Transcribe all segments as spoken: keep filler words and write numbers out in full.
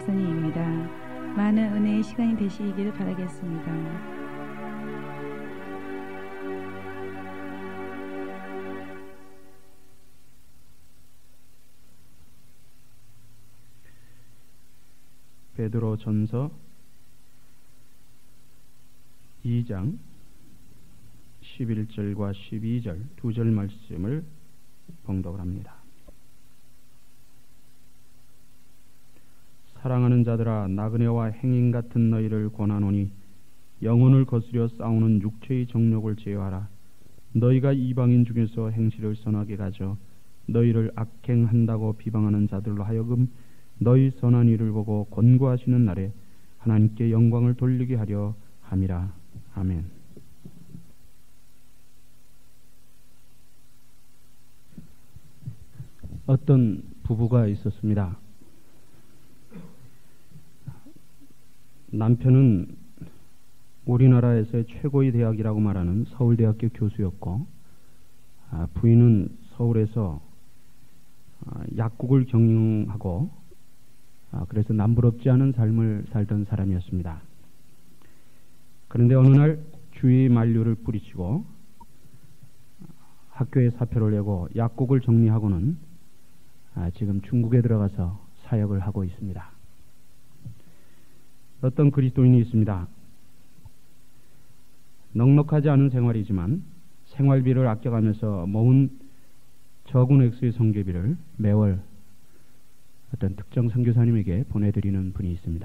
목사님입니다. 많은 은혜의 시간이 되시기를 바라겠습니다. 베드로 전서 이 장 십일 절과 십이 절 두 절 말씀을 봉독을 합니다. 사랑하는 자들아, 나그네와 행인 같은 너희를 권하노니 영혼을 거스려 싸우는 육체의 정욕을 제어하라. 너희가 이방인 중에서 행실을 선하게 가져 너희를 악행한다고 비방하는 자들로 하여금 너희 선한 일을 보고 권고하시는 날에 하나님께 영광을 돌리게 하려 함이라. 아멘. 어떤 부부가 있었습니다. 남편은 우리나라에서의 최고의 대학이라고 말하는 서울대학교 교수였고, 부인은 서울에서 약국을 경영하고 그래서 남부럽지 않은 삶을 살던 사람이었습니다. 그런데 어느 날 주의 만류를 뿌리치고 학교에 사표를 내고 약국을 정리하고는 지금 중국에 들어가서 사역을 하고 있습니다. 어떤 그리스도인이 있습니다. 넉넉하지 않은 생활이지만 생활비를 아껴가면서 모은 적은 액수의 선교비를 매월 어떤 특정 선교사님에게 보내드리는 분이 있습니다.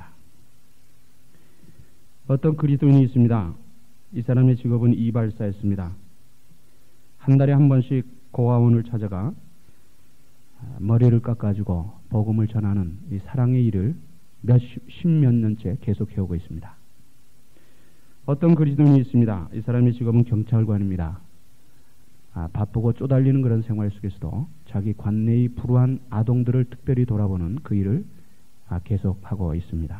어떤 그리스도인이 있습니다. 이 사람의 직업은 이발사였습니다. 한 달에 한 번씩 고아원을 찾아가 머리를 깎아주고 복음을 전하는 이 사랑의 일을 몇 십몇 년째 계속해오고 있습니다. 어떤 그리스도인이 있습니다. 이 사람의 직업은 경찰관입니다. 아, 바쁘고 쪼달리는 그런 생활 속에서도 자기 관내의 불우한 아동들을 특별히 돌아보는 그 일을 아, 계속하고 있습니다.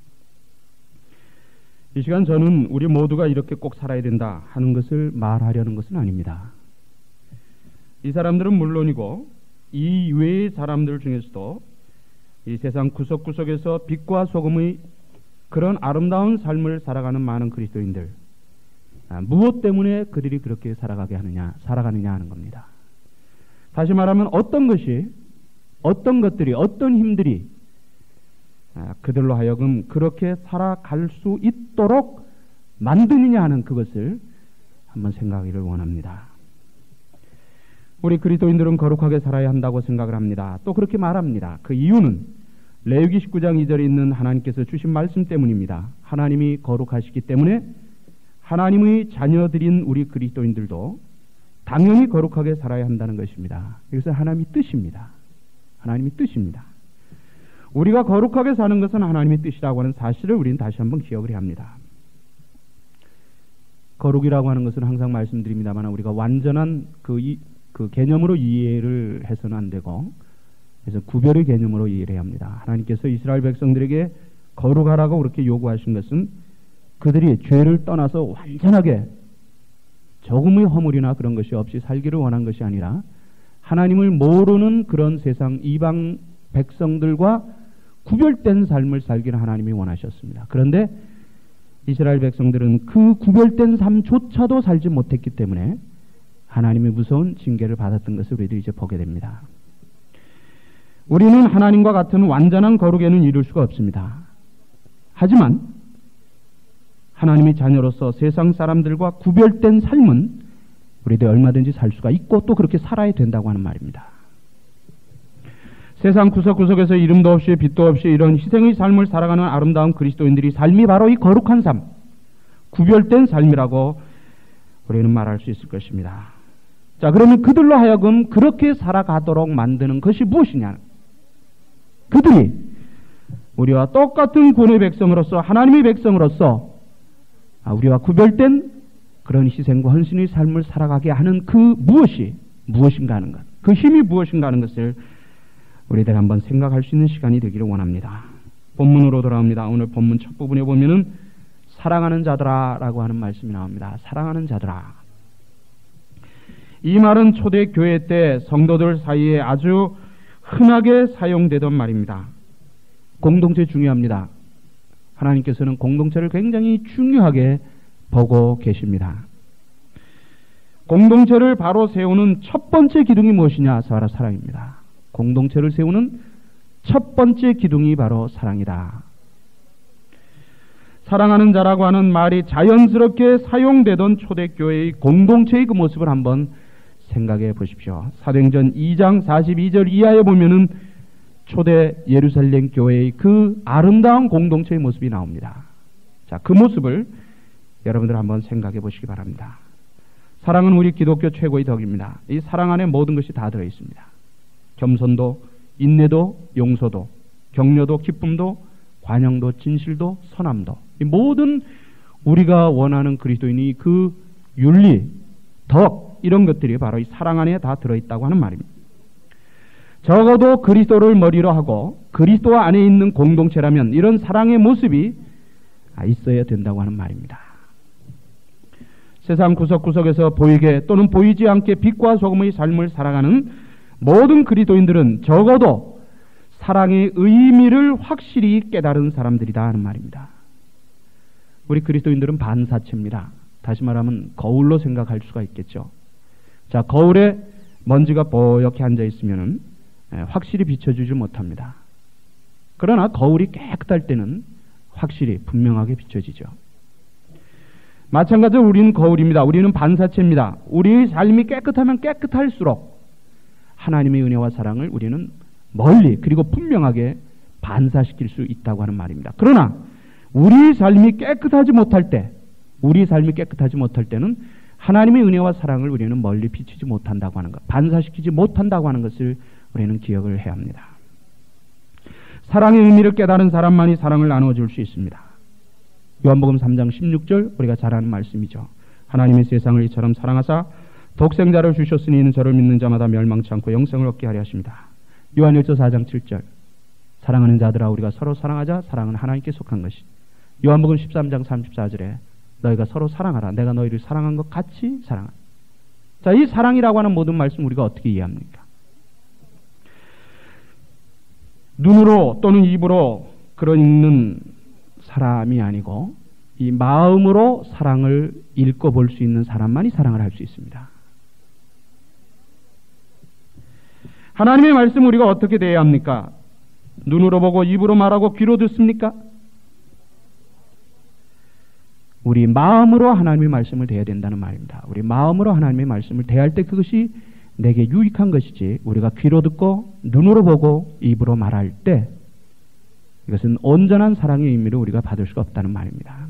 이 시간 저는 우리 모두가 이렇게 꼭 살아야 된다 하는 것을 말하려는 것은 아닙니다. 이 사람들은 물론이고 이 외의 사람들 중에서도 이 세상 구석구석에서 빛과 소금의 그런 아름다운 삶을 살아가는 많은 그리스도인들, 아, 무엇 때문에 그들이 그렇게 살아가게 하느냐, 살아가느냐 하는 겁니다. 다시 말하면 어떤 것이, 어떤 것들이, 어떤 힘들이 아, 그들로 하여금 그렇게 살아갈 수 있도록 만드느냐 하는 그것을 한번 생각하기를 원합니다. 우리 그리스도인들은 거룩하게 살아야 한다고 생각을 합니다. 또 그렇게 말합니다. 그 이유는 레위기 십구 장 이 절에 있는 하나님께서 주신 말씀 때문입니다. 하나님이 거룩하시기 때문에 하나님의 자녀들인 우리 그리스도인들도 당연히 거룩하게 살아야 한다는 것입니다. 이것은 하나님의 뜻입니다. 하나님의 뜻입니다. 우리가 거룩하게 사는 것은 하나님의 뜻이라고 하는 사실을 우리는 다시 한번 기억을 해야 합니다. 거룩이라고 하는 것은 항상 말씀드립니다만 우리가 완전한 그, 이, 그 개념으로 이해를 해서는 안 되고, 그래서 구별의 개념으로 이해를 해야 합니다. 하나님께서 이스라엘 백성들에게 거룩하라고 그렇게 요구하신 것은 그들이 죄를 떠나서 완전하게 조금의 허물이나 그런 것이 없이 살기를 원한 것이 아니라 하나님을 모르는 그런 세상 이방 백성들과 구별된 삶을 살기를 하나님이 원하셨습니다. 그런데 이스라엘 백성들은 그 구별된 삶조차도 살지 못했기 때문에 하나님의 무서운 징계를 받았던 것을 우리도 이제 보게 됩니다. 우리는 하나님과 같은 완전한 거룩에는 이룰 수가 없습니다. 하지만 하나님의 자녀로서 세상 사람들과 구별된 삶은 우리도 얼마든지 살 수가 있고 또 그렇게 살아야 된다고 하는 말입니다. 세상 구석구석에서 이름도 없이 빛도 없이 이런 희생의 삶을 살아가는 아름다운 그리스도인들이 삶이 바로 이 거룩한 삶, 구별된 삶이라고 우리는 말할 수 있을 것입니다. 자, 그러면 그들로 하여금 그렇게 살아가도록 만드는 것이 무엇이냐? 그들이 우리와 똑같은 구원의 백성으로서, 하나님의 백성으로서 우리와 구별된 그런 희생과 헌신의 삶을 살아가게 하는 그 무엇이 무엇인가 하는 것, 그 힘이 무엇인가 하는 것을 우리들 한번 생각할 수 있는 시간이 되기를 원합니다. 본문으로 돌아옵니다. 오늘 본문 첫 부분에 보면은 사랑하는 자들아 라고 하는 말씀이 나옵니다. 사랑하는 자들아. 이 말은 초대교회 때 성도들 사이에 아주 흔하게 사용되던 말입니다. 공동체 중요합니다. 하나님께서는 공동체를 굉장히 중요하게 보고 계십니다. 공동체를 바로 세우는 첫 번째 기둥이 무엇이냐? 바로 사랑입니다. 공동체를 세우는 첫 번째 기둥이 바로 사랑이다. 사랑하는 자라고 하는 말이 자연스럽게 사용되던 초대교회의 공동체의 그 모습을 한번 생각해 보십시오. 사도행전 이 장 사십이 절 이하에 보면은 초대 예루살렘 교회의 그 아름다운 공동체의 모습이 나옵니다. 자, 그 모습을 여러분들 한번 생각해 보시기 바랍니다. 사랑은 우리 기독교 최고의 덕입니다. 이 사랑 안에 모든 것이 다 들어 있습니다. 겸손도, 인내도, 용서도, 격려도, 기쁨도, 관용도, 진실도, 선함도, 이 모든 우리가 원하는 그리스도인이 그 윤리, 덕 이런 것들이 바로 이 사랑 안에 다 들어있다고 하는 말입니다. 적어도 그리스도를 머리로 하고 그리스도 안에 있는 공동체라면 이런 사랑의 모습이 있어야 된다고 하는 말입니다. 세상 구석구석에서 보이게 또는 보이지 않게 빛과 소금의 삶을 살아가는 모든 그리스도인들은 적어도 사랑의 의미를 확실히 깨달은 사람들이다 하는 말입니다. 우리 그리스도인들은 반사체입니다. 다시 말하면 거울로 생각할 수가 있겠죠. 자, 거울에 먼지가 뽀얗게 앉아 있으면은 확실히 비춰주지 못합니다. 그러나 거울이 깨끗할 때는 확실히 분명하게 비춰지죠. 마찬가지로 우리는 거울입니다. 우리는 반사체입니다. 우리의 삶이 깨끗하면 깨끗할수록 하나님의 은혜와 사랑을 우리는 멀리 그리고 분명하게 반사시킬 수 있다고 하는 말입니다. 그러나 우리 삶이 깨끗하지 못할 때, 우리 삶이 깨끗하지 못할 때는 하나님의 은혜와 사랑을 우리는 멀리 비추지 못한다고 하는 것, 반사시키지 못한다고 하는 것을 우리는 기억을 해야 합니다. 사랑의 의미를 깨달은 사람만이 사랑을 나눠줄 수 있습니다. 요한복음 삼 장 십육 절 우리가 잘 아는 말씀이죠. 하나님의 세상을 이처럼 사랑하사 독생자를 주셨으니 이는 저를 믿는 자마다 멸망치 않고 영생을 얻게 하려 하십니다. 요한일서 사 장 칠 절 사랑하는 자들아 우리가 서로 사랑하자. 사랑은 하나님께 속한 것이. 요한복음 십삼 장 삼십사 절에 너희가 서로 사랑하라. 내가 너희를 사랑한 것 같이 사랑하라. 자, 이 사랑이라고 하는 모든 말씀 우리가 어떻게 이해합니까? 눈으로 또는 입으로 그런 읽는 사람이 아니고 이 마음으로 사랑을 읽어볼 수 있는 사람만이 사랑을 할 수 있습니다. 하나님의 말씀 우리가 어떻게 대해야 합니까? 눈으로 보고 입으로 말하고 귀로 듣습니까? 우리 마음으로 하나님의 말씀을 대해야 된다는 말입니다. 우리 마음으로 하나님의 말씀을 대할 때 그것이 내게 유익한 것이지 우리가 귀로 듣고 눈으로 보고 입으로 말할 때 이것은 온전한 사랑의 의미를 우리가 받을 수가 없다는 말입니다.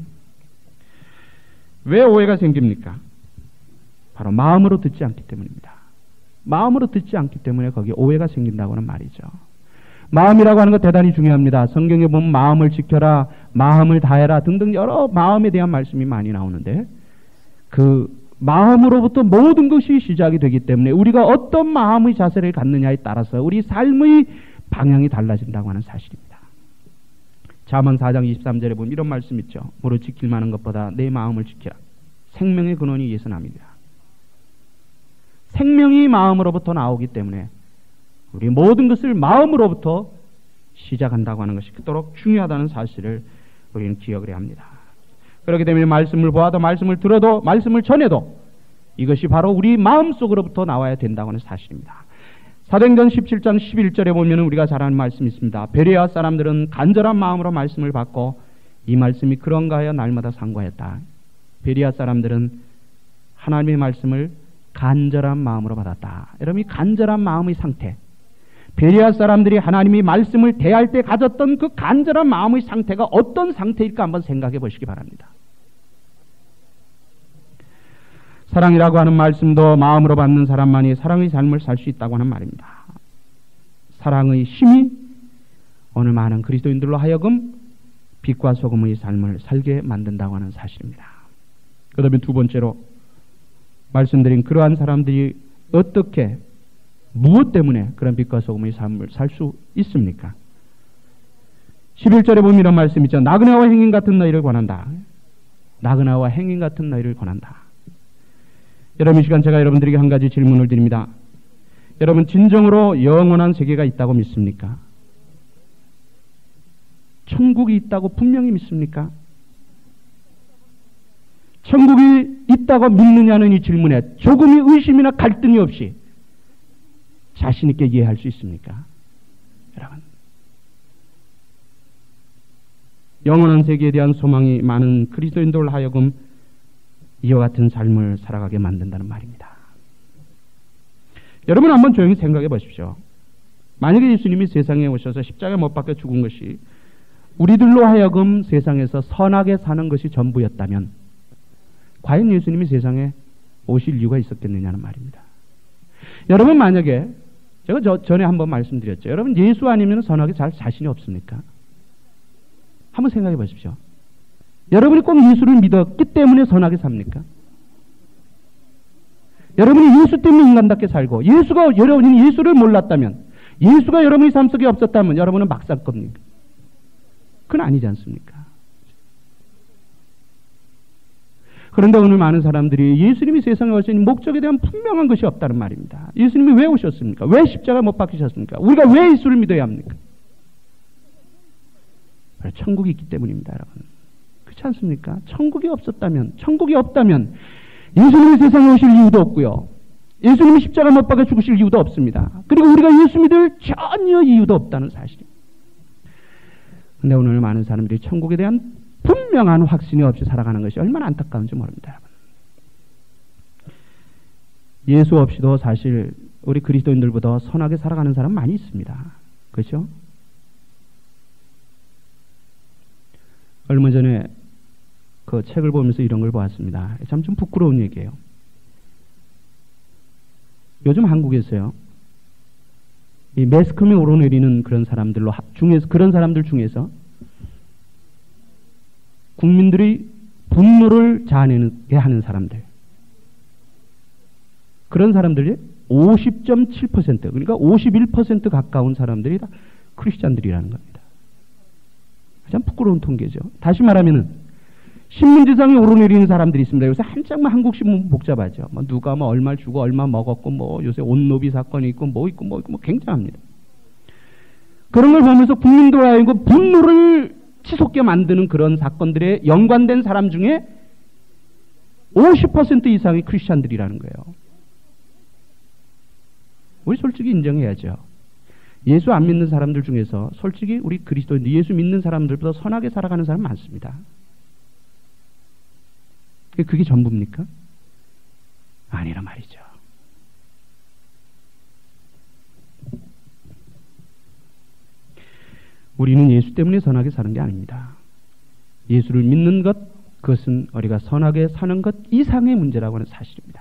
왜 오해가 생깁니까? 바로 마음으로 듣지 않기 때문입니다. 마음으로 듣지 않기 때문에 거기에 오해가 생긴다고 하는 말이죠. 마음이라고 하는 것 대단히 중요합니다. 성경에 보면 마음을 지켜라, 마음을 다해라 등등 여러 마음에 대한 말씀이 많이 나오는데 그 마음으로부터 모든 것이 시작이 되기 때문에 우리가 어떤 마음의 자세를 갖느냐에 따라서 우리 삶의 방향이 달라진다고 하는 사실입니다. 잠언 사 장 이십삼 절에 보면 이런 말씀 있죠. 무릇 지킬 만한 것보다 내 마음을 지키라. 생명의 근원이 예수남이니라. 생명이 마음으로부터 나오기 때문에 우리 모든 것을 마음으로부터 시작한다고 하는 것이 그토록 중요하다는 사실을 우리는 기억을 해야 합니다. 그렇기 때문에 말씀을 보아도 말씀을 들어도 말씀을 전해도 이것이 바로 우리 마음속으로부터 나와야 된다고 하는 사실입니다. 사도행전 십칠 장 십일 절에 보면 우리가 잘 아는 말씀이 있습니다. 베레아 사람들은 간절한 마음으로 말씀을 받고 이 말씀이 그런가 하여 날마다 상고하였다. 베레아 사람들은 하나님의 말씀을 간절한 마음으로 받았다. 여러분, 이 간절한 마음의 상태, 베레아 사람들이 하나님의 말씀을 대할 때 가졌던 그 간절한 마음의 상태가 어떤 상태일까 한번 생각해 보시기 바랍니다. 사랑이라고 하는 말씀도 마음으로 받는 사람만이 사랑의 삶을 살 수 있다고 하는 말입니다. 사랑의 힘이 오늘 많은 그리스도인들로 하여금 빛과 소금의 삶을 살게 만든다고 하는 사실입니다. 그 다음에 두 번째로 말씀드린 그러한 사람들이 어떻게 무엇 때문에 그런 빛과 소금의 삶을 살 수 있습니까? 십일 절에 보면 이런 말씀 있죠. 나그네와 행인 같은 너희를 권한다. 나그네와 행인 같은 너희를 권한다. 여러분, 이 시간 제가 여러분들에게 한 가지 질문을 드립니다. 여러분, 진정으로 영원한 세계가 있다고 믿습니까? 천국이 있다고 분명히 믿습니까? 천국이 있다고 믿느냐는 이 질문에 조금의 의심이나 갈등이 없이 자신 있게 이해할 수 있습니까? 여러분, 영원한 세계에 대한 소망이 많은 그리스도인들 하여금 이와 같은 삶을 살아가게 만든다는 말입니다. 여러분 한번 조용히 생각해 보십시오. 만약에 예수님이 세상에 오셔서 십자가에 못 박혀 죽은 것이 우리들로 하여금 세상에서 선하게 사는 것이 전부였다면 과연 예수님이 세상에 오실 이유가 있었겠느냐는 말입니다. 여러분 만약에 제가 저, 전에 한번 말씀드렸죠. 여러분 예수 아니면 선하게 살 자신이 없습니까? 한번 생각해 보십시오. 여러분이 꼭 예수를 믿었기 때문에 선하게 삽니까? 여러분이 예수 때문에 인간답게 살고 예수가 여러분이 예수를 몰랐다면 예수가 여러분의 삶 속에 없었다면 여러분은 막 살 겁니까? 그건 아니지 않습니까? 그런데 오늘 많은 사람들이 예수님이 세상에 오신 목적에 대한 분명한 것이 없다는 말입니다. 예수님이 왜 오셨습니까? 왜 십자가 못 박히셨습니까? 우리가 왜 예수를 믿어야 합니까? 천국이 있기 때문입니다, 여러분. 그렇지 않습니까? 천국이 없었다면, 천국이 없다면 예수님이 세상에 오실 이유도 없고요. 예수님이 십자가 못 박혀 죽으실 이유도 없습니다. 그리고 우리가 예수 믿을 전혀 이유도 없다는 사실입니다. 그런데 오늘 많은 사람들이 천국에 대한 분명한 확신이 없이 살아가는 것이 얼마나 안타까운지 모릅니다, 여러분. 예수 없이도 사실 우리 그리스도인들보다 선하게 살아가는 사람 많이 있습니다. 그렇죠? 얼마 전에 그 책을 보면서 이런 걸 보았습니다. 참 좀 부끄러운 얘기예요. 요즘 한국에서요, 이 매스컴에 오르내리는 그런 사람들로 중에서 그런 사람들 중에서 국민들의 분노를 자아내게 하는 사람들, 그런 사람들이 오십 점 칠 퍼센트, 그러니까 오십일 퍼센트 가까운 사람들이 다 크리스찬들이라는 겁니다. 참 부끄러운 통계죠. 다시 말하면은 신문지상에 오르내리는 사람들이 있습니다. 요새 한짝만 한국 신문 복잡하죠. 뭐 누가 뭐 얼마 주고 얼마 먹었고 뭐 요새 온노비 사건이 있고 뭐 있고 뭐 있고 뭐 굉장합니다. 그런 걸 보면서 국민들 하여금 분노를 치솟게 만드는 그런 사건들에 연관된 사람 중에 오십 퍼센트 이상이 크리스찬들이라는 거예요. 우리 솔직히 인정해야죠. 예수 안 믿는 사람들 중에서 솔직히 우리 그리스도인들, 예수 믿는 사람들보다 선하게 살아가는 사람 많습니다. 그게 전부입니까? 아니라 말이죠. 우리는 예수 때문에 선하게 사는 게 아닙니다. 예수를 믿는 것, 그것은 우리가 선하게 사는 것 이상의 문제라고 하는 사실입니다.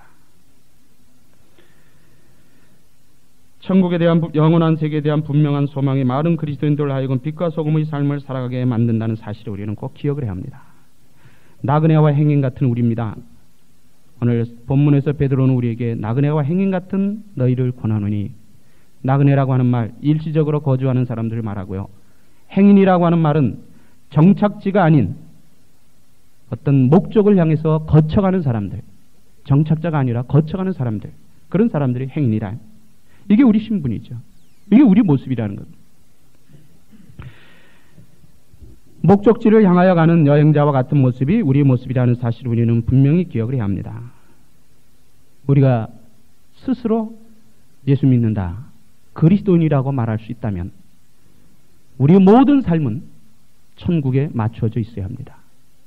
천국에 대한, 영원한 세계에 대한 분명한 소망이 많은 그리스도인들 하여금 빛과 소금의 삶을 살아가게 만든다는 사실을 우리는 꼭 기억을 해야 합니다. 나그네와 행인 같은 우리입니다. 오늘 본문에서 베드로는 우리에게 나그네와 행인 같은 너희를 권하노니, 나그네라고 하는 말 일시적으로 거주하는 사람들을 말하고요. 행인이라고 하는 말은 정착지가 아닌 어떤 목적을 향해서 거쳐가는 사람들, 정착자가 아니라 거쳐가는 사람들, 그런 사람들이 행인이라. 이게 우리 신분이죠. 이게 우리 모습이라는 겁니다. 목적지를 향하여 가는 여행자와 같은 모습이 우리의 모습이라는 사실을 우리는 분명히 기억을 해야 합니다. 우리가 스스로 예수 믿는다, 그리스도인이라고 말할 수 있다면 우리의 모든 삶은 천국에 맞춰져 있어야 합니다.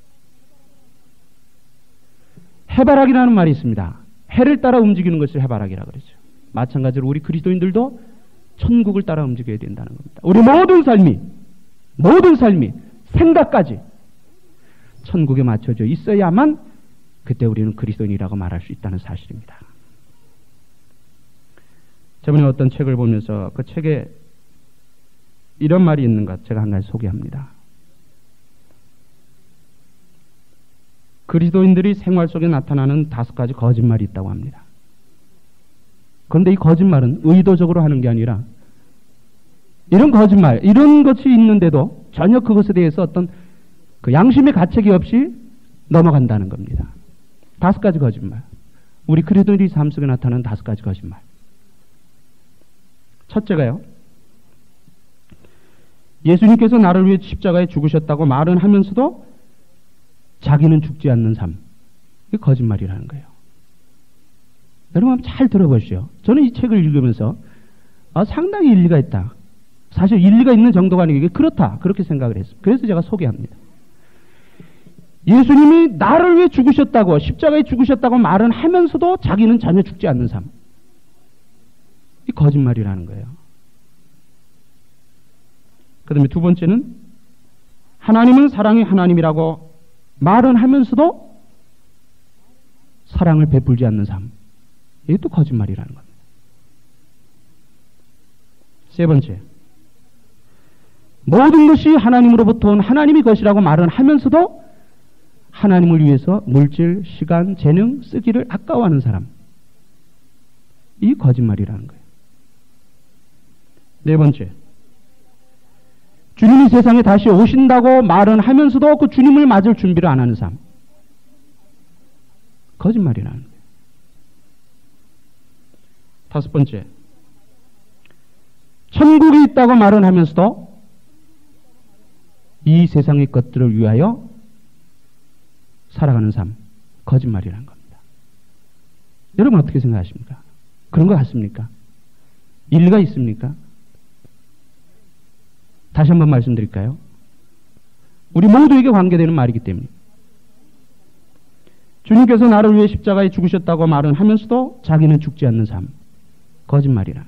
해바라기라는 말이 있습니다. 해를 따라 움직이는 것을 해바라기라고 그러죠. 마찬가지로 우리 그리스도인들도 천국을 따라 움직여야 된다는 겁니다. 우리 모든 삶이, 모든 삶이 생각까지 천국에 맞춰져 있어야만 그때 우리는 그리스도인이라고 말할 수 있다는 사실입니다. 저번에 어떤 책을 보면서 그 책에 이런 말이 있는 것 제가 한 가지 소개합니다. 그리스도인들이 생활 속에 나타나는 다섯 가지 거짓말이 있다고 합니다. 그런데 이 거짓말은 의도적으로 하는 게 아니라 이런 거짓말, 이런 것이 있는데도 전혀 그것에 대해서 어떤 그 양심의 가책이 없이 넘어간다는 겁니다. 다섯 가지 거짓말. 우리 그리스도인의 삶 속에 나타나는 다섯 가지 거짓말. 첫째가요, 예수님께서 나를 위해 십자가에 죽으셨다고 말은 하면서도 자기는 죽지 않는 삶. 이게 거짓말이라는 거예요. 여러분 한번 잘 들어보시죠. 저는 이 책을 읽으면서 아, 상당히 일리가 있다. 사실 일리가 있는 정도가 아니고 그렇다. 그렇게 생각을 했습니다. 그래서 제가 소개합니다. 예수님이 나를 위해 죽으셨다고 십자가에 죽으셨다고 말은 하면서도 자기는 전혀 죽지 않는 삶. 이 거짓말이라는 거예요. 그 다음에 두 번째는 하나님은 사랑의 하나님이라고 말은 하면서도 사랑을 베풀지 않는 삶. 이게 또 거짓말이라는 겁니다. 세 번째, 모든 것이 하나님으로부터 온 하나님의 것이라고 말은 하면서도 하나님을 위해서 물질, 시간, 재능 쓰기를 아까워하는 사람. 이 거짓말이라는 거예요. 네 번째, 주님이 세상에 다시 오신다고 말은 하면서도 그 주님을 맞을 준비를 안 하는 삶. 거짓말이라는 거예요. 다섯 번째, 천국이 있다고 말은 하면서도 이 세상의 것들을 위하여 살아가는 삶. 거짓말이라는 겁니다. 여러분 어떻게 생각하십니까? 그런 것 같습니까? 일리가 있습니까? 다시 한번 말씀드릴까요? 우리 모두에게 관계되는 말이기 때문에 주님께서 나를 위해 십자가에 죽으셨다고 말은 하면서도 자기는 죽지 않는 삶. 거짓말이라.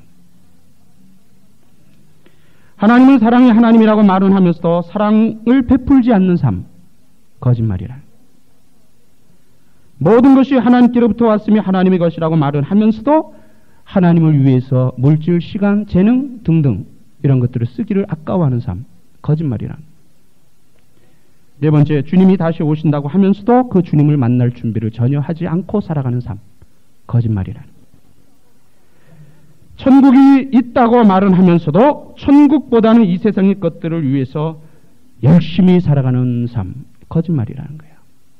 하나님은 사랑의 하나님이라고 말은 하면서도 사랑을 베풀지 않는 삶. 거짓말이라. 모든 것이 하나님께로부터 왔으며 하나님의 것이라고 말은 하면서도 하나님을 위해서 물질, 시간, 재능 등등 이런 것들을 쓰기를 아까워하는 삶. 거짓말이라. 네 번째, 주님이 다시 오신다고 하면서도 그 주님을 만날 준비를 전혀 하지 않고 살아가는 삶. 거짓말이라. 천국이 있다고 말은 하면서도 천국보다는 이 세상의 것들을 위해서 열심히 살아가는 삶. 거짓말이라는 거예요.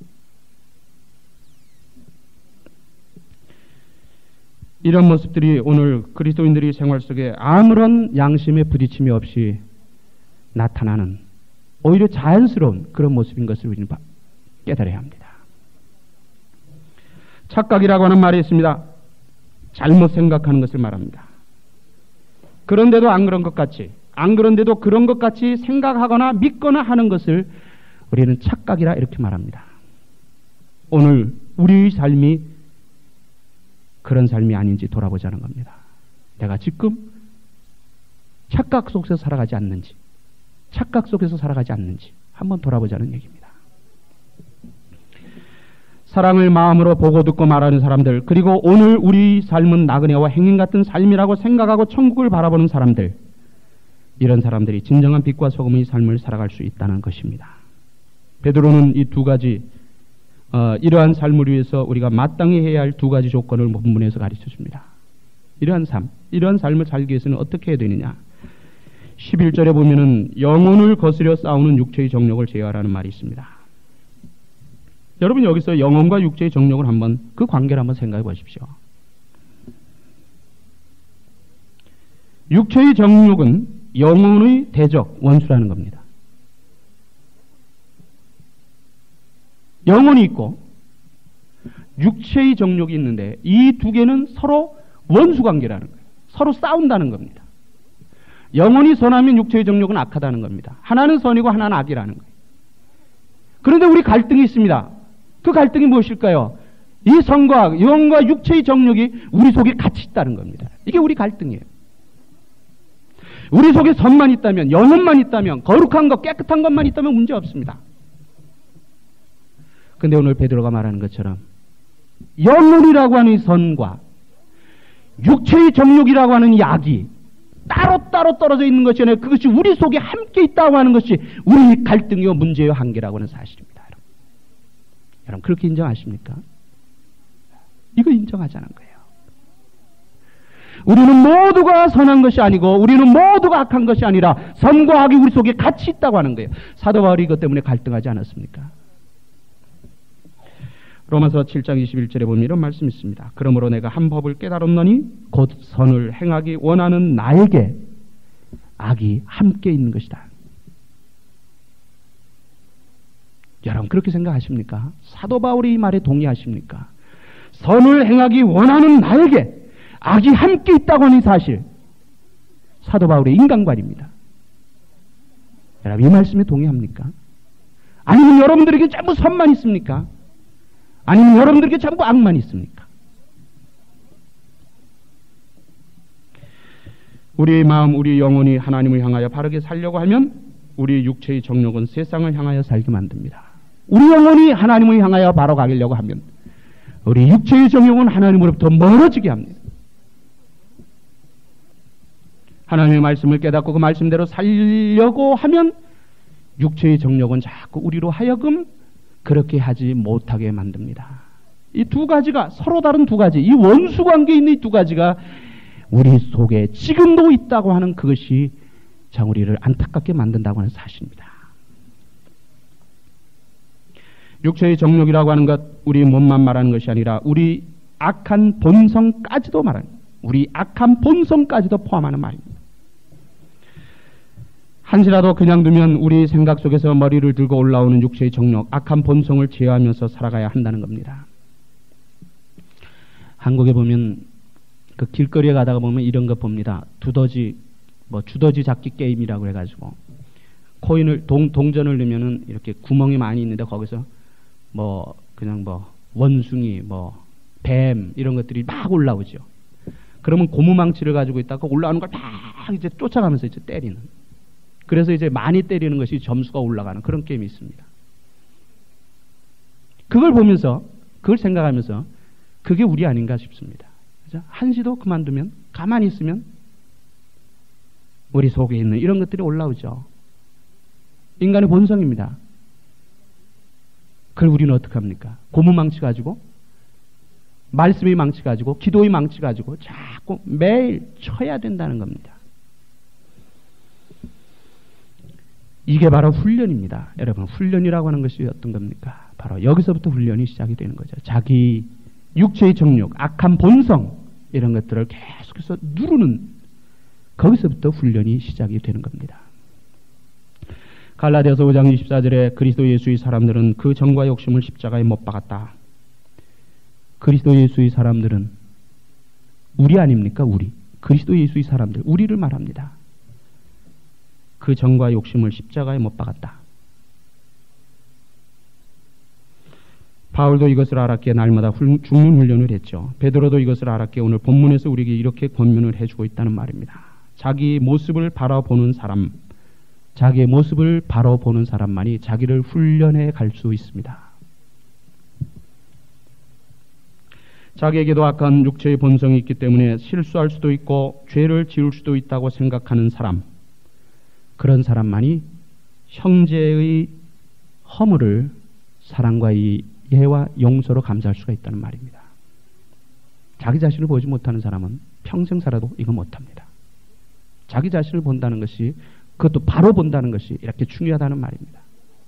이런 모습들이 오늘 그리스도인들의 생활 속에 아무런 양심의 부딪힘이 없이 나타나는 오히려 자연스러운 그런 모습인 것을 우리는 깨달아야 합니다. 착각이라고 하는 말이 있습니다. 잘못 생각하는 것을 말합니다. 그런데도 안 그런 것 같이, 안 그런데도 그런 것 같이 생각하거나 믿거나 하는 것을 우리는 착각이라 이렇게 말합니다. 오늘 우리의 삶이 그런 삶이 아닌지 돌아보자는 겁니다. 내가 지금 착각 속에서 살아가지 않는지, 착각 속에서 살아가지 않는지 한번 돌아보자는 얘기입니다. 사랑을 마음으로 보고 듣고 말하는 사람들, 그리고 오늘 우리 삶은 나그네와 행인 같은 삶이라고 생각하고 천국을 바라보는 사람들, 이런 사람들이 진정한 빛과 소금의 삶을 살아갈 수 있다는 것입니다. 베드로는 이 두 가지 어, 이러한 삶을 위해서 우리가 마땅히 해야 할 두 가지 조건을 본문에서 가르쳐 줍니다. 이러한 삶, 이러한 삶을 살기 위해서는 어떻게 해야 되느냐? 십일 절에 보면은 영혼을 거스려 싸우는 육체의 정욕을 제어하라는 말이 있습니다. 여러분 여기서 영혼과 육체의 정욕을 한번 그 관계를 한번 생각해 보십시오. 육체의 정욕은 영혼의 대적, 원수라는 겁니다. 영혼이 있고 육체의 정욕이 있는데 이 두 개는 서로 원수 관계라는 거예요. 서로 싸운다는 겁니다. 영혼이 선하면 육체의 정욕은 악하다는 겁니다. 하나는 선이고 하나는 악이라는 거예요. 그런데 우리 갈등이 있습니다. 그 갈등이 무엇일까요? 이 선과 영과 육체의 정욕이 우리 속에 같이 있다는 겁니다. 이게 우리 갈등이에요. 우리 속에 선만 있다면, 영혼만 있다면, 거룩한 것, 깨끗한 것만 있다면 문제 없습니다. 근데 오늘 베드로가 말하는 것처럼 영혼이라고 하는 선과 육체의 정욕이라고 하는 이 악이 따로따로 떨어져 있는 것이 아니라 그것이 우리 속에 함께 있다고 하는 것이 우리 갈등이요 문제요 한계라고 하는 사실입니다. 여러분, 여러분 그렇게 인정하십니까? 이거 인정하자는 거예요. 우리는 모두가 선한 것이 아니고 우리는 모두가 악한 것이 아니라 선과 악이 우리 속에 같이 있다고 하는 거예요. 사도 바울이 이것 때문에 갈등하지 않았습니까? 로마서 칠 장 이십일 절에 보면 이런 말씀이 있습니다. 그러므로 내가 한 법을 깨달았노니 곧 선을 행하기 원하는 나에게 악이 함께 있는 것이다. 여러분 그렇게 생각하십니까? 사도 바울이 이 말에 동의하십니까? 선을 행하기 원하는 나에게 악이 함께 있다고 하는 사실, 사도 바울의 인간관입니다. 여러분 이 말씀에 동의합니까? 아니면 여러분들에게 전부 선만 있습니까? 아니면 여러분들에게 전부 악만 있습니까? 우리의 마음, 우리 영혼이 하나님을 향하여 바르게 살려고 하면 우리 육체의 정욕은 세상을 향하여 살게 만듭니다. 우리 영혼이 하나님을 향하여 바로 가려고 하면 우리 육체의 정욕은 하나님으로부터 멀어지게 합니다. 하나님의 말씀을 깨닫고 그 말씀대로 살려고 하면 육체의 정욕은 자꾸 우리로 하여금 그렇게 하지 못하게 만듭니다. 이 두 가지가 서로 다른 두 가지, 이 원수 관계에 있는 이 두 가지가 우리 속에 지금도 있다고 하는 그것이 참 우리를 안타깝게 만든다고 하는 사실입니다. 육체의 정욕이라고 하는 것, 우리 몸만 말하는 것이 아니라 우리 악한 본성까지도 말하는, 우리 악한 본성까지도 포함하는 말입니다. 한시라도 그냥 두면 우리 생각 속에서 머리를 들고 올라오는 육체의 정욕, 악한 본성을 제어하면서 살아가야 한다는 겁니다. 한국에 보면 그 길거리에 가다가 보면 이런 거 봅니다. 두더지, 뭐 주더지 잡기 게임이라고 해가지고 코인을 동, 동전을 넣으면은 이렇게 구멍이 많이 있는데 거기서 뭐 그냥 뭐 원숭이, 뭐 뱀 이런 것들이 막 올라오죠. 그러면 고무망치를 가지고 있다가 올라오는 걸 막 이제 쫓아가면서 이제 때리는. 그래서 이제 많이 때리는 것이 점수가 올라가는 그런 게임이 있습니다. 그걸 보면서, 그걸 생각하면서 그게 우리 아닌가 싶습니다. 그죠? 한시도 그만두면, 가만히 있으면 우리 속에 있는 이런 것들이 올라오죠. 인간의 본성입니다. 그걸 우리는 어떻게 합니까? 고무망치 가지고, 말씀의 망치 가지고, 기도의 망치 가지고 자꾸 매일 쳐야 된다는 겁니다. 이게 바로 훈련입니다. 여러분, 훈련이라고 하는 것이 어떤 겁니까? 바로 여기서부터 훈련이 시작이 되는 거죠. 자기 육체의 정욕, 악한 본성 이런 것들을 계속해서 누르는, 거기서부터 훈련이 시작이 되는 겁니다. 갈라디아서 오 장 이십사 절에 그리스도 예수의 사람들은 그 정과 욕심을 십자가에 못 박았다. 그리스도 예수의 사람들은 우리 아닙니까? 우리. 그리스도 예수의 사람들, 우리를 말합니다. 그 정과 욕심을 십자가에 못 박았다. 바울도 이것을 알았기에 날마다 훌, 죽는 훈련을 했죠. 베드로도 이것을 알았기에 오늘 본문에서 우리에게 이렇게 권면을 해주고 있다는 말입니다. 자기 모습을 바라보는 사람, 자기의 모습을 바라보는 사람만이 자기를 훈련해 갈 수 있습니다. 자기에게도 악한 육체의 본성이 있기 때문에 실수할 수도 있고 죄를 지을 수도 있다고 생각하는 사람, 그런 사람만이 형제의 허물을 사랑과 이해와 용서로 감사할 수가 있다는 말입니다. 자기 자신을 보지 못하는 사람은 평생 살아도 이거 못합니다. 자기 자신을 본다는 것이, 그것도 바로 본다는 것이 이렇게 중요하다는 말입니다.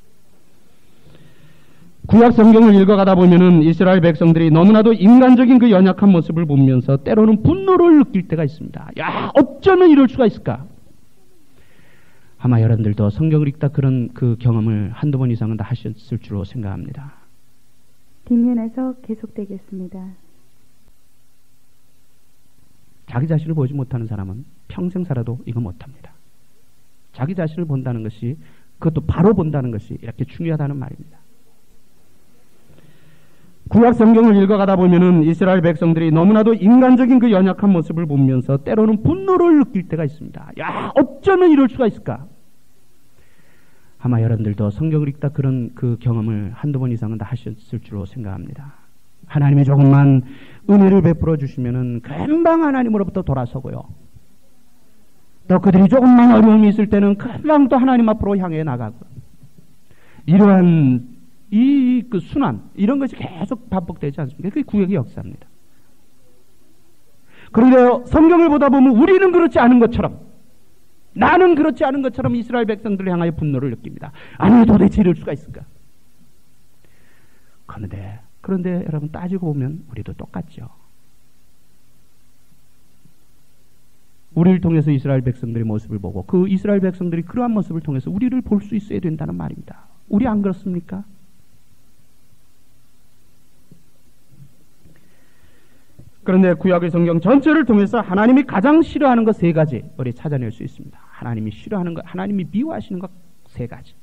구약 성경을 읽어가다 보면은 이스라엘 백성들이 너무나도 인간적인 그 연약한 모습을 보면서 때로는 분노를 느낄 때가 있습니다. 야, 어쩌면 이럴 수가 있을까? 아마 여러분들도 성경을 읽다 그런 그 경험을 한두 번 이상은 다 하셨을 줄로 생각합니다. 뒷면에서 계속되겠습니다. 자기 자신을 보지 못하는 사람은 평생 살아도 이거 못합니다. 자기 자신을 본다는 것이, 그것도 바로 본다는 것이 이렇게 중요하다는 말입니다. 구약 성경을 읽어가다 보면은 이스라엘 백성들이 너무나도 인간적인 그 연약한 모습을 보면서 때로는 분노를 느낄 때가 있습니다. 야, 어쩌면 이럴 수가 있을까? 아마 여러분들도 성경을 읽다 그런 그 경험을 한두 번 이상은 다 하셨을 줄로 생각합니다. 하나님이 조금만 은혜를 베풀어 주시면은 금방 하나님으로부터 돌아서고요. 또 그들이 조금만 어려움이 있을 때는 금방 또 하나님 앞으로 향해 나가고, 이러한 이 그 순환, 이런 것이 계속 반복되지 않습니까? 그게 구약의 역사입니다. 그런데 성경을 보다 보면 우리는 그렇지 않은 것처럼, 나는 그렇지 않은 것처럼 이스라엘 백성들을 향하여 분노를 느낍니다. 아니, 도대체 이럴 수가 있을까? 그런데 그런데 여러분 따지고 보면 우리도 똑같죠. 우리를 통해서 이스라엘 백성들의 모습을 보고 그 이스라엘 백성들이 그러한 모습을 통해서 우리를 볼 수 있어야 된다는 말입니다. 우리 안 그렇습니까? 그런데 구약의 성경 전체를 통해서 하나님이 가장 싫어하는 것 세 가지 우리 찾아낼 수 있습니다. 하나님이 싫어하는 것, 하나님이 미워하시는 것 세 가지.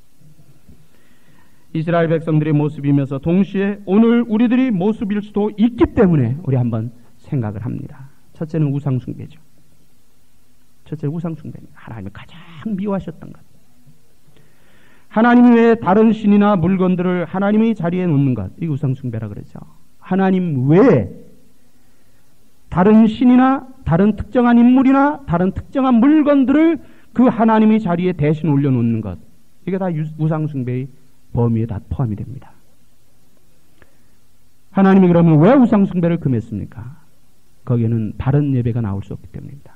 이스라엘 백성들의 모습이면서 동시에 오늘 우리들이 모습일 수도 있기 때문에 우리 한번 생각을 합니다. 첫째는 우상숭배죠. 첫째는 우상숭배입니다. 하나님이 가장 미워하셨던 것. 하나님 외에 다른 신이나 물건들을 하나님의 자리에 놓는 것, 이 우상숭배라 그러죠. 하나님 외에 다른 신이나 다른 특정한 인물이나 다른 특정한 물건들을 그 하나님의 자리에 대신 올려놓는 것, 이게 다 우상숭배의 범위에 다 포함이 됩니다. 하나님이 그러면 왜 우상숭배를 금했습니까? 거기에는 바른 예배가 나올 수 없기 때문입니다.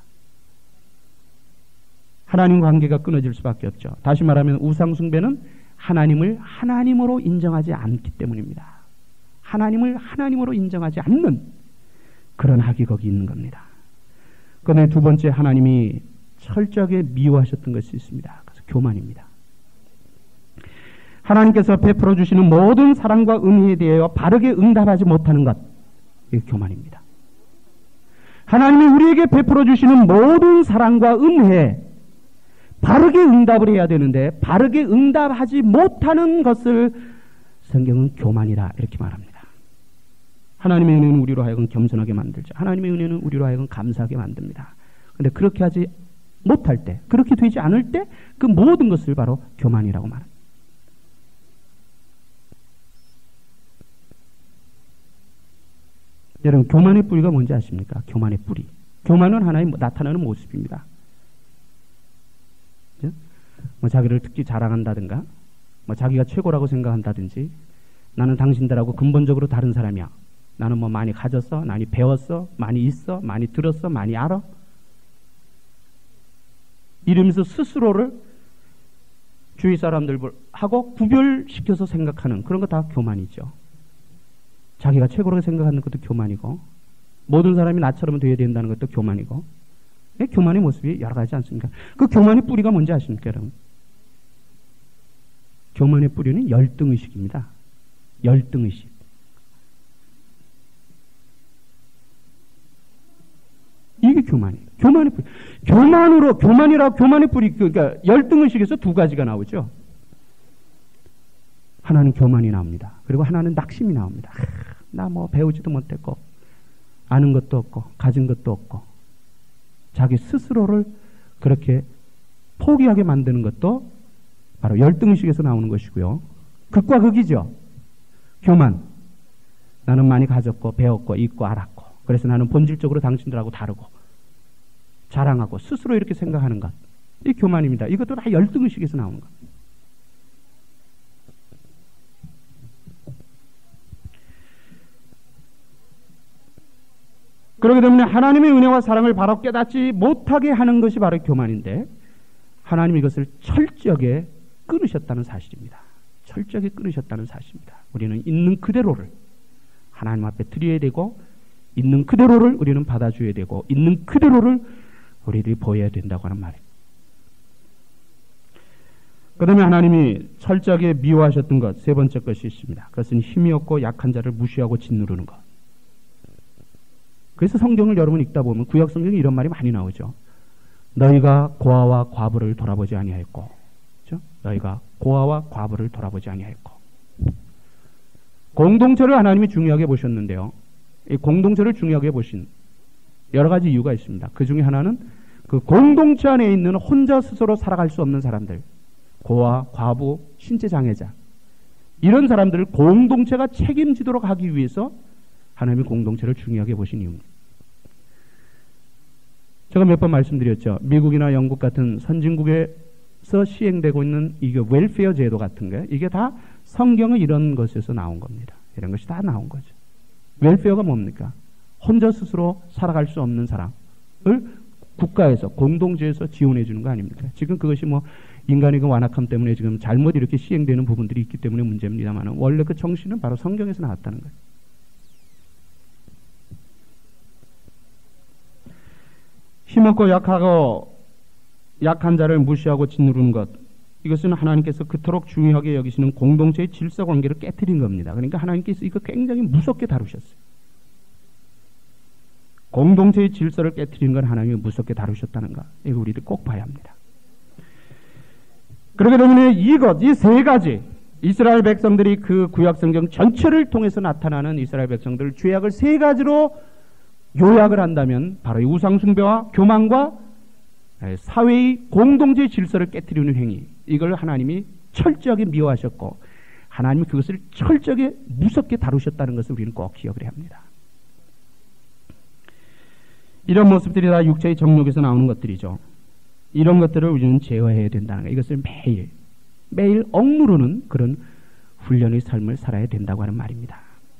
하나님과 관계가 끊어질 수밖에 없죠. 다시 말하면 우상숭배는 하나님을 하나님으로 인정하지 않기 때문입니다. 하나님을 하나님으로 인정하지 않는 그런 학이 거기 있는 겁니다. 그런데 두 번째, 하나님이 철저하게 미워하셨던 것이 있습니다. 그래서 교만입니다. 하나님께서 베풀어 주시는 모든 사랑과 은혜에 대하여 바르게 응답하지 못하는 것, 이게 교만입니다. 하나님이 우리에게 베풀어 주시는 모든 사랑과 은혜에 바르게 응답을 해야 되는데 바르게 응답하지 못하는 것을 성경은 교만이다 이렇게 말합니다. 하나님의 은혜는 우리로 하여금 겸손하게 만들죠. 하나님의 은혜는 우리로 하여금 감사하게 만듭니다. 그런데 그렇게 하지 못할 때, 그렇게 되지 않을 때 그 모든 것을 바로 교만이라고 말합니다. 여러분, 교만의 뿌리가 뭔지 아십니까? 교만의 뿌리. 교만은 하나의 나타나는 모습입니다. 뭐 자기를 특히 자랑한다든가, 뭐 자기가 최고라고 생각한다든지, 나는 당신들하고 근본적으로 다른 사람이야. 나는 뭐 많이 가졌어, 많이 배웠어, 많이 있어, 많이 들었어, 많이 알아. 이러면서 스스로를 주위 사람들하고 구별시켜서 생각하는 그런 거 다 교만이죠. 자기가 최고라고 생각하는 것도 교만이고, 모든 사람이 나처럼 되어야 된다는 것도 교만이고, 교만의 모습이 여러 가지 않습니까? 그 교만의 뿌리가 뭔지 아십니까, 여러분? 교만의 뿌리는 열등의식입니다. 열등의식. 이게 교만이에요. 교만의 뿌리. 교만으로, 교만이라고 교만의 뿌리, 그러니까 열등의식에서 두 가지가 나오죠. 하나는 교만이 나옵니다. 그리고 하나는 낙심이 나옵니다. 나 뭐 배우지도 못했고, 아는 것도 없고, 가진 것도 없고, 자기 스스로를 그렇게 포기하게 만드는 것도 바로 열등의식에서 나오는 것이고요. 극과 극이죠. 교만. 나는 많이 가졌고, 배웠고, 있고, 알았고, 그래서 나는 본질적으로 당신들하고 다르고, 자랑하고, 스스로 이렇게 생각하는 것. 이 교만입니다. 이것도 다 열등의식에서 나오는 것. 그렇기 때문에 하나님의 은혜와 사랑을 바로 깨닫지 못하게 하는 것이 바로 교만인데, 하나님이 이것을 철저하게 끊으셨다는 사실입니다. 철저하게 끊으셨다는 사실입니다. 우리는 있는 그대로를 하나님 앞에 드려야 되고, 있는 그대로를 우리는 받아줘야 되고, 있는 그대로를 우리들이 보여야 된다고 하는 말이에요. 그 다음에 하나님이 철저하게 미워하셨던 것, 세 번째 것이 있습니다. 그것은 힘이 없고 약한 자를 무시하고 짓누르는 것. 그래서 성경을 여러분 읽다 보면 구약 성경에 이런 말이 많이 나오죠. 너희가 고아와 과부를 돌아보지 아니하였고, 그렇죠? 너희가 고아와 과부를 돌아보지 아니하였고. 공동체를 하나님이 중요하게 보셨는데요. 이 공동체를 중요하게 보신 여러 가지 이유가 있습니다. 그 중에 하나는 그 공동체 안에 있는 혼자 스스로 살아갈 수 없는 사람들, 고아, 과부, 신체 장애자, 이런 사람들을 공동체가 책임지도록 하기 위해서 하나님이 공동체를 중요하게 보신 이유입니다. 제가 몇 번 말씀드렸죠. 미국이나 영국 같은 선진국에서 시행되고 있는 이게 웰페어 제도 같은 게, 이게 다 성경의 이런 것에서 나온 겁니다. 이런 것이 다 나온 거죠. 웰페어가 뭡니까? 혼자 스스로 살아갈 수 없는 사람을 국가에서, 공동체에서 지원해 주는 거 아닙니까? 지금 그것이 뭐 인간의 그 완악함 때문에 지금 잘못 이렇게 시행되는 부분들이 있기 때문에 문제입니다만, 원래 그 정신은 바로 성경에서 나왔다는 거예요. 힘없고 약하고 약한 자를 무시하고 짓누르는 것, 이것은 하나님께서 그토록 중요하게 여기시는 공동체의 질서 관계를 깨뜨린 겁니다. 그러니까 하나님께서 이거 굉장히 무섭게 다루셨어요. 공동체의 질서를 깨트리는 건 하나님이 무섭게 다루셨다는가? 이거 우리들 꼭 봐야 합니다. 그렇기 때문에 이것, 이 세 가지, 이스라엘 백성들이 그 구약성경 전체를 통해서 나타나는 이스라엘 백성들 죄악을 세 가지로 요약을 한다면 바로 이 우상숭배와 교만과 사회의 공동체의 질서를 깨트리는 행위, 이걸 하나님이 철저하게 미워하셨고 하나님이 그것을 철저하게 무섭게 다루셨다는 것을 우리는 꼭 기억을 해야 합니다. 이런 모습들이 다 육체의 정욕에서 나오는 것들이죠. 이런 것들을 우리는 제어해야 된다는 거예요. 이것을 매일 매일 억누르는 그런 훈련의 삶을 살아야 된다고 하는 말입니다.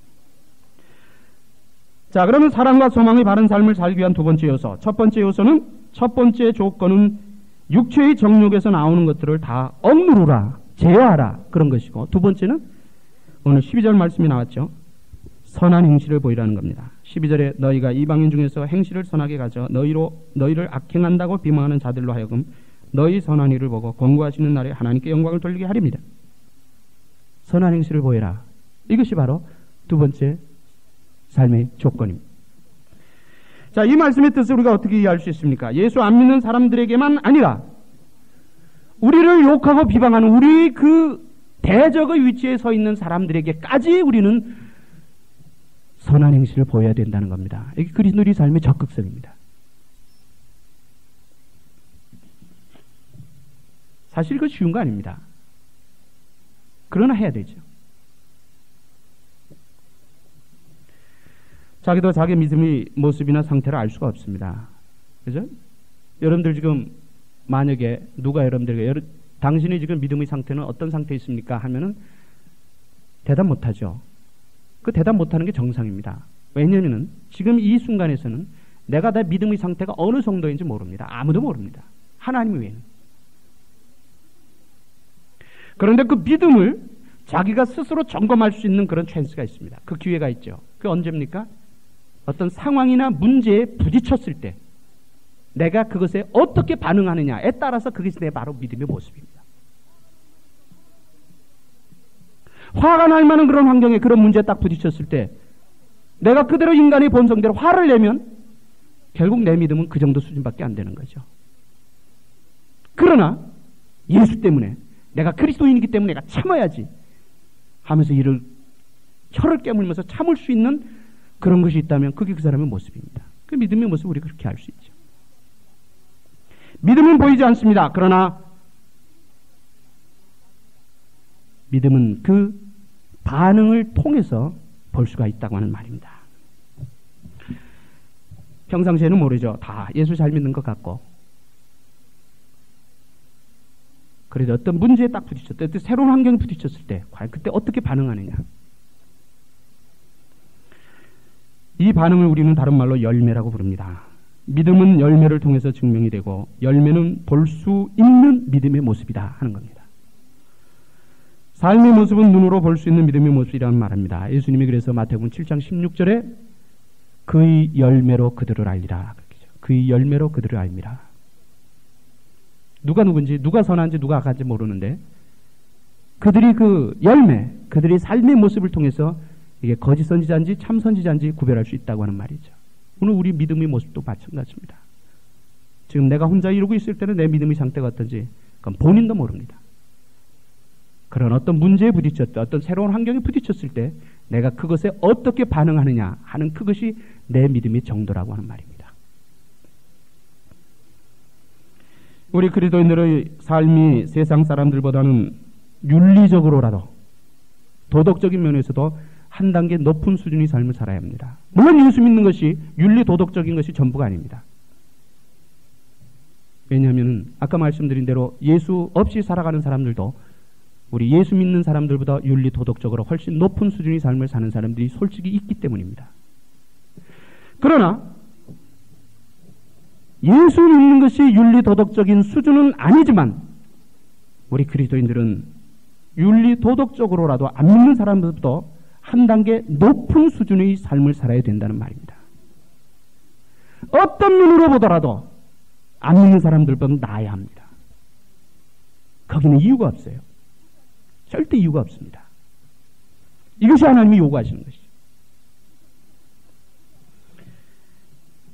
자, 그러면 사랑과 소망의 바른 삶을 살기 위한 두 번째 요소, 첫 번째 요소는, 첫 번째 조건은 육체의 정욕에서 나오는 것들을 다 억누르라, 제어하라, 그런 것이고, 두 번째는 오늘 십이 절 말씀이 나왔죠. 선한 행실을 보이라는 겁니다. 십이 절에 너희가 이방인 중에서 행실을 선하게 가져 너희로 너희를 악행한다고 비방하는 자들로 하여금 너희 선한 일을 보고 권고하시는 날에 하나님께 영광을 돌리게 하렵니다. 선한 행실을 보여라. 이것이 바로 두 번째 삶의 조건입니다. 자, 이 말씀의 뜻을 우리가 어떻게 이해할 수 있습니까? 예수 안 믿는 사람들에게만 아니라 우리를 욕하고 비방하는 우리 그 대적의 위치에 서 있는 사람들에게까지 우리는 선한 행실을 보여야 된다는 겁니다. 이게 그리스도의 삶의 적극성입니다. 사실 그 쉬운 거 아닙니다. 그러나 해야 되죠. 자기도 자기 믿음의 모습이나 상태를 알 수가 없습니다. 그죠? 여러분들 지금 만약에 누가 여러분들에게 여러, 당신이 지금 믿음의 상태는 어떤 상태에 있습니까? 하면은 대답 못하죠. 그 대답 못하는 게 정상입니다. 왜냐하면 지금 이 순간에서는 내가 내 믿음의 상태가 어느 정도인지 모릅니다. 아무도 모릅니다. 하나님 외에는. 그런데 그 믿음을 자기가 스스로 점검할 수 있는 그런 찬스가 있습니다. 그 기회가 있죠. 그게 언제입니까? 어떤 상황이나 문제에 부딪혔을 때 내가 그것에 어떻게 반응하느냐에 따라서 그것이 내 바로 믿음의 모습입니다. 화가 날 만한 그런 환경에 그런 문제에 딱 부딪혔을 때 내가 그대로 인간의 본성대로 화를 내면 결국 내 믿음은 그 정도 수준밖에 안 되는 거죠. 그러나 예수 때문에 내가 그리스도인이기 때문에 내가 참아야지 하면서 이를 혀를 깨물면서 참을 수 있는 그런 것이 있다면 그게 그 사람의 모습입니다. 그 믿음의 모습을 우리가 그렇게 알 수 있죠. 믿음은 보이지 않습니다. 그러나 믿음은 그 반응을 통해서 볼 수가 있다고 하는 말입니다. 평상시에는 모르죠. 다 예수 잘 믿는 것 같고 그래도 어떤 문제에 딱 부딪혔을 때, 새로운 환경에 부딪혔을 때 과연 그때 어떻게 반응하느냐. 이 반응을 우리는 다른 말로 열매라고 부릅니다. 믿음은 열매를 통해서 증명이 되고 열매는 볼 수 있는 믿음의 모습이다 하는 겁니다. 삶의 모습은 눈으로 볼 수 있는 믿음의 모습이라는 말입니다. 예수님이 그래서 마태복음 칠 장 십육 절에 그의 열매로 그들을 알리라. 그의 열매로 그들을 알미라. 누가 누군지, 누가 선한지, 누가 악한지 모르는데 그들이 그 열매, 그들의 삶의 모습을 통해서 이게 거짓 선지자인지 참 선지자인지 구별할 수 있다고 하는 말이죠. 오늘 우리 믿음의 모습도 마찬가지입니다. 지금 내가 혼자 이루고 있을 때는 내 믿음의 상태가 어떤지 그건 본인도 모릅니다. 그런 어떤 문제에 부딪혔다, 어떤 새로운 환경에 부딪혔을 때 내가 그것에 어떻게 반응하느냐 하는 그것이 내 믿음의 정도라고 하는 말입니다. 우리 그리스도인들의 삶이 세상 사람들보다는 윤리적으로라도 도덕적인 면에서도 한 단계 높은 수준의 삶을 살아야 합니다. 물론 예수 믿는 것이 윤리 도덕적인 것이 전부가 아닙니다. 왜냐하면 아까 말씀드린 대로 예수 없이 살아가는 사람들도 우리 예수 믿는 사람들보다 윤리 도덕적으로 훨씬 높은 수준의 삶을 사는 사람들이 솔직히 있기 때문입니다. 그러나 예수 믿는 것이 윤리 도덕적인 수준은 아니지만 우리 그리스도인들은 윤리 도덕적으로라도 안 믿는 사람들보다 한 단계 높은 수준의 삶을 살아야 된다는 말입니다. 어떤 눈으로 보더라도 안 믿는 사람들보다 나아야 합니다. 거기는 이유가 없어요. 절대 이유가 없습니다. 이것이 하나님이 요구하시는 것이죠.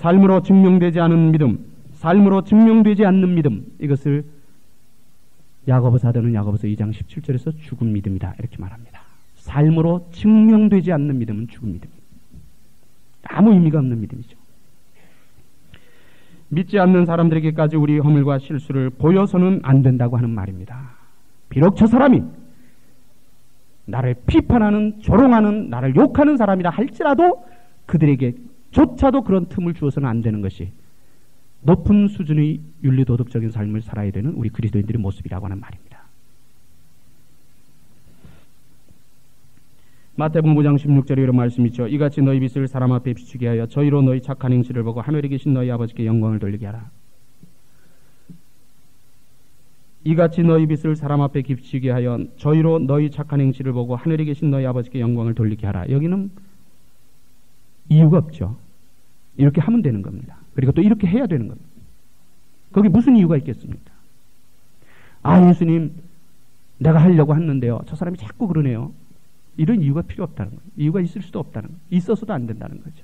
삶으로 증명되지 않은 믿음, 삶으로 증명되지 않는 믿음, 이것을 야고보 사도는 야고보서 이 장 십칠 절에서 죽은 믿음이다 이렇게 말합니다. 삶으로 증명되지 않는 믿음은 죽은 믿음입니다. 아무 의미가 없는 믿음이죠. 믿지 않는 사람들에게까지 우리 허물과 실수를 보여서는 안 된다고 하는 말입니다. 비록 저 사람이 나를 비판하는, 조롱하는, 나를 욕하는 사람이라 할지라도 그들에게조차도 그런 틈을 주어서는 안 되는 것이 높은 수준의 윤리도덕적인 삶을 살아야 되는 우리 그리스도인들의 모습이라고 하는 말입니다. 마태복음 구 장 십육 절에 이런 말씀이 있죠. 이같이 너희 빛을 사람 앞에 비추게 하여 저희로 너희 착한 행실을 보고 하늘에 계신 너희 아버지께 영광을 돌리게 하라. 이같이 너희 빛을 사람 앞에 비추게 하여 저희로 너희 착한 행실을 보고 하늘에 계신 너희 아버지께 영광을 돌리게 하라. 여기는 이유가 없죠. 이렇게 하면 되는 겁니다. 그리고 또 이렇게 해야 되는 겁니다. 거기 무슨 이유가 있겠습니까? 아, 예수님, 내가 하려고 했는데요, 저 사람이 자꾸 그러네요. 이런 이유가 필요 없다는 거예요. 이유가 있을 수도 없다는 거예요. 있어서도 안 된다는 거죠.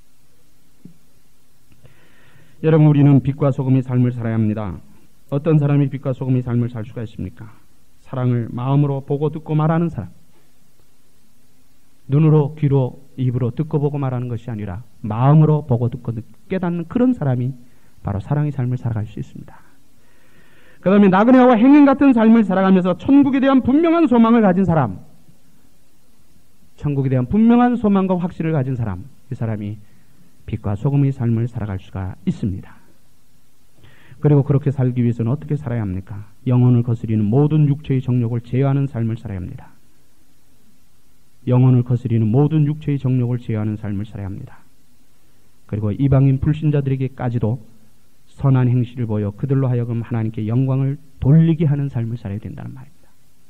여러분, 우리는 빛과 소금의 삶을 살아야 합니다. 어떤 사람이 빛과 소금의 삶을 살 수가 있습니까? 사랑을 마음으로 보고 듣고 말하는 사람. 눈으로, 귀로, 입으로 듣고 보고 말하는 것이 아니라 마음으로 보고 듣고 깨닫는 그런 사람이 바로 사랑의 삶을 살아갈 수 있습니다. 그 다음에 나그네와 행인 같은 삶을 살아가면서 천국에 대한 분명한 소망을 가진 사람, 천국에 대한 분명한 소망과 확신을 가진 사람, 이 사람이 빛과 소금의 삶을 살아갈 수가 있습니다. 그리고 그렇게 살기 위해서는 어떻게 살아야 합니까? 영혼을 거스리는 모든 육체의 정욕을 제어하는 삶을 살아야 합니다. 영혼을 거스리는 모든 육체의 정욕을 제어하는 삶을 살아야 합니다. 그리고 이방인 불신자들에게까지도 선한 행실을 보여 그들로 하여금 하나님께 영광을 돌리게 하는 삶을 살아야 된다는 말입니다.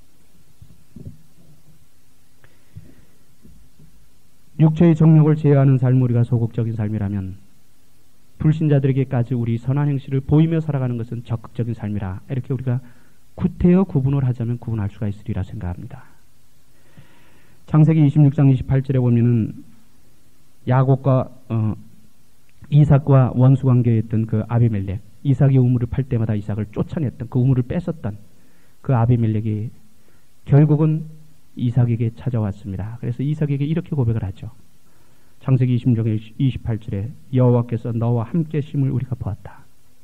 육체의 정욕을 제어하는 삶, 우리가 소극적인 삶이라면 불신자들에게까지 우리 선한 행실을 보이며 살아가는 것은 적극적인 삶이라, 이렇게 우리가 구태여 구분을 하자면 구분할 수가 있으리라 생각합니다. 창세기 이십육 장 이십팔 절에 보면은 야곱과 어, 이삭과 원수관계였던 그 아비멜렉, 이삭이 우물을 팔 때마다 이삭을 쫓아냈던, 그 우물을 뺏었던 그 아비멜렉이 결국은 이삭에게 찾아왔습니다. 그래서 이삭에게 이렇게 고백을 하죠. 창세기 이십육 장 이십팔 절에 여호와께서 너와 함께 심을 우리가 보았다.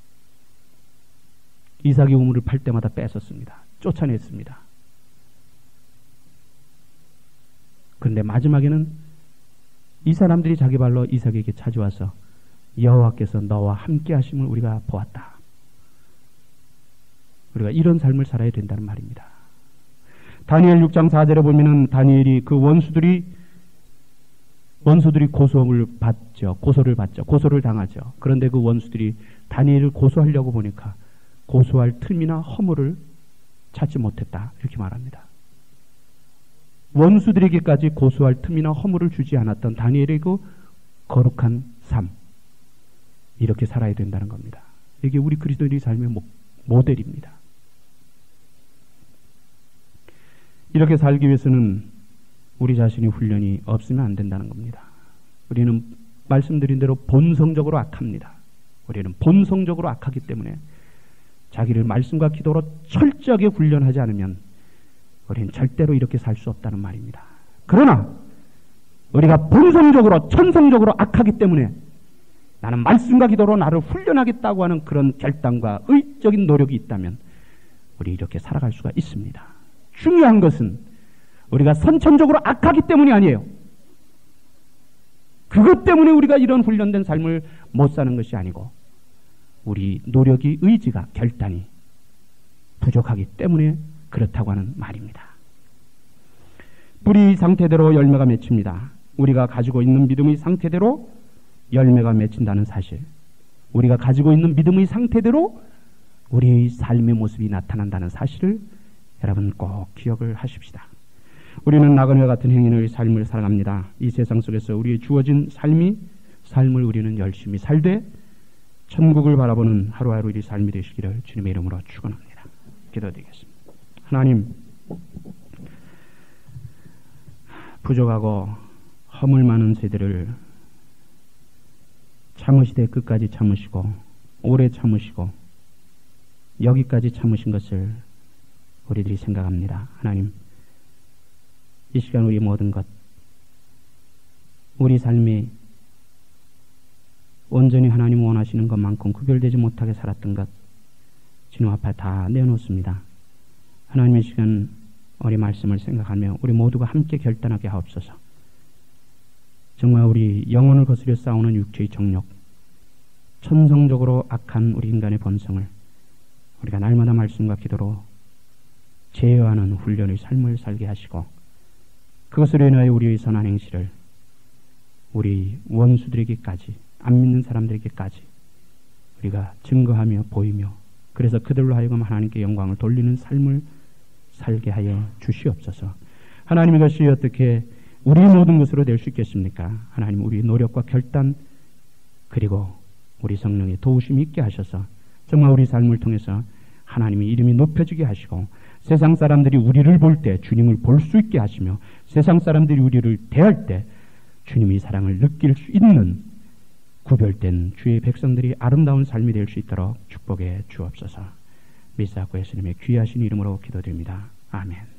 이삭이 우물을 팔 때마다 뺏었습니다. 쫓아냈습니다. 그런데 마지막에는 이 사람들이 자기 발로 이삭에게 찾아와서 여호와께서 너와 함께 하심을 우리가 보았다. 우리가 이런 삶을 살아야 된다는 말입니다. 다니엘 육 장 사 절에 보면은 다니엘이 그 원수들이 원수들이 고소를 받죠. 고소를 받죠. 고소를 당하죠. 그런데 그 원수들이 다니엘을 고소하려고 보니까 고소할 틈이나 허물을 찾지 못했다. 이렇게 말합니다. 원수들에게까지 고소할 틈이나 허물을 주지 않았던 다니엘의 그 거룩한 삶, 이렇게 살아야 된다는 겁니다. 이게 우리 그리스도인의 삶의 모델입니다. 이렇게 살기 위해서는 우리 자신의 훈련이 없으면 안 된다는 겁니다. 우리는 말씀드린 대로 본성적으로 악합니다. 우리는 본성적으로 악하기 때문에 자기를 말씀과 기도로 철저하게 훈련하지 않으면 우리는 절대로 이렇게 살 수 없다는 말입니다. 그러나 우리가 본성적으로 천성적으로 악하기 때문에 나는 말씀과 기도로 나를 훈련하겠다고 하는 그런 결단과 의적인 노력이 있다면 우리 이렇게 살아갈 수가 있습니다. 중요한 것은 우리가 선천적으로 악하기 때문이 아니에요. 그것 때문에 우리가 이런 훈련된 삶을 못 사는 것이 아니고 우리 노력이, 의지가, 결단이 부족하기 때문에 그렇다고 하는 말입니다. 뿌리 상태대로 열매가 맺힙니다. 우리가 가지고 있는 믿음의 상태대로 열매가 맺힌다는 사실, 우리가 가지고 있는 믿음의 상태대로 우리의 삶의 모습이 나타난다는 사실을 여러분 꼭 기억을 하십시다. 우리는 나그네와 같은 행인의 삶을 살아갑니다. 이 세상 속에서 우리의 주어진 삶이 삶을 우리는 열심히 살되 천국을 바라보는 하루하루 이 삶이 되시기를 주님의 이름으로 축원합니다. 기도드리겠습니다. 하나님, 부족하고 허물 많은 세대를 참으시되 끝까지 참으시고 오래 참으시고 여기까지 참으신 것을 우리들이 생각합니다. 하나님, 이 시간 우리 모든 것, 우리 삶이 온전히 하나님 원하시는 것만큼 구별되지 못하게 살았던 것 주님 앞에 다 내어놓습니다. 하나님의 시간 우리 말씀을 생각하며 우리 모두가 함께 결단하게 하옵소서. 정말 우리 영혼을 거스려 싸우는 육체의 정욕, 천성적으로 악한 우리 인간의 본성을 우리가 날마다 말씀과 기도로 제어하는 훈련의 삶을 살게 하시고, 그것으로 인하여 우리의 선한 행실을 우리 원수들에게까지, 안 믿는 사람들에게까지 우리가 증거하며 보이며, 그래서 그들로 하여금 하나님께 영광을 돌리는 삶을 살게 하여 주시옵소서. 하나님, 이것이 어떻게 우리 모든 것으로 될 수 있겠습니까? 하나님, 우리 노력과 결단 그리고 우리 성령의 도우심이 있게 하셔서 정말 우리 삶을 통해서 하나님의 이름이 높여지게 하시고, 세상 사람들이 우리를 볼 때 주님을 볼 수 있게 하시며, 세상 사람들이 우리를 대할 때 주님의 사랑을 느낄 수 있는 구별된 주의 백성들이 아름다운 삶이 될 수 있도록 축복해 주옵소서. 미사고 예수님의 귀하신 이름으로 기도드립니다. 아멘.